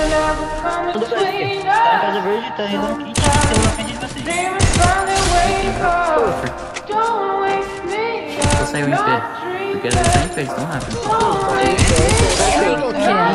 Tudo bem, tá na casa verde, tá indo no kit, eu na frente de vocês. Vou sair o MP, porque eles estão em pé, eles estão rápidos.